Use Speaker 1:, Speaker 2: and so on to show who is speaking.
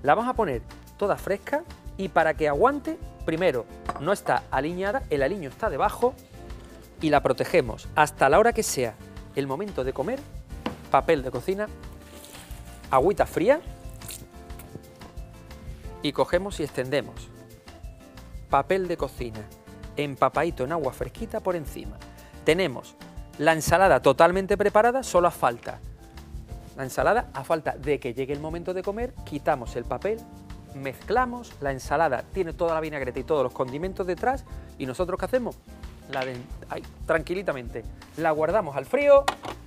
Speaker 1: La vamos a poner toda fresca y para que aguante, primero, no está aliñada, el aliño está debajo y la protegemos hasta la hora que sea el momento de comer. Papel de cocina, agüita fría y cogemos y extendemos papel de cocina empapadito en agua fresquita por encima. Tenemos la ensalada totalmente preparada, solo a falta la ensalada, a falta de que llegue el momento de comer, quitamos el papel, mezclamos, la ensalada tiene toda la vinagreta y todos los condimentos detrás y nosotros ¿qué hacemos? Tranquilitamente, la guardamos al frío